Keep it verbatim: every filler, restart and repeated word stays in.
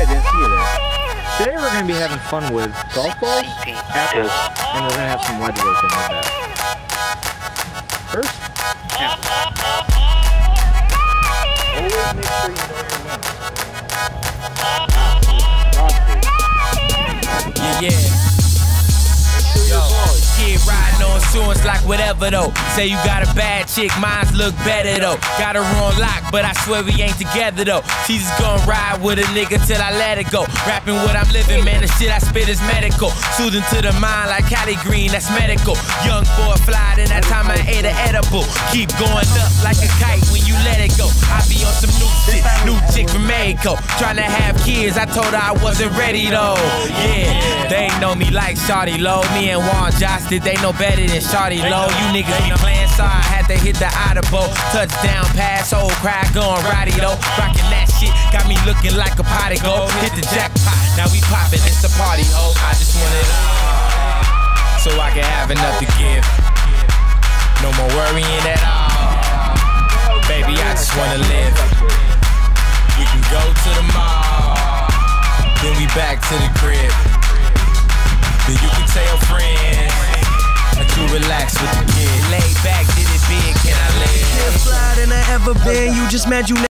didn't see you there. Today we're going to be having fun with golf balls, apples, and we're going to have some ledge work in with that. First, apples. Always make sure you know your limits. Yeah, yeah. Yo, kid riding on insurance like whatever though. Say you got a bad chick, mine's look better though. Got her on lock, but I swear we ain't together though. She's just gonna ride with a nigga till I let it go. Rapping what I'm living, man, the shit I spit is medical. Soothing to the mind like Cali Green, that's medical. Young boy fly, then that time I ate an edible. Keep going up like a kite when you let it go. I be on some new shit, new chick from Mexico. Trying to have kids, I told her I wasn't ready though. Yeah, they ain't know me like Shawty Low. Me and Juan Josh did they know better than Shawty Low. You niggas be playing, so I had to hit the audible. Touchdown pass, old crowd going rowdy though. Rockin' that shit, got me looking like a potty gold. Hit the jackpot, now we poppin', it's a party ho. I just want it all, so I can have enough to give. No more worrying at all. Baby, I just wanna live. We can go to the mall, then we back to the crib. Then you can tell your friends that you relax with the kid. Lay back, did it big, can I live? Fly than I ever been, you just mad you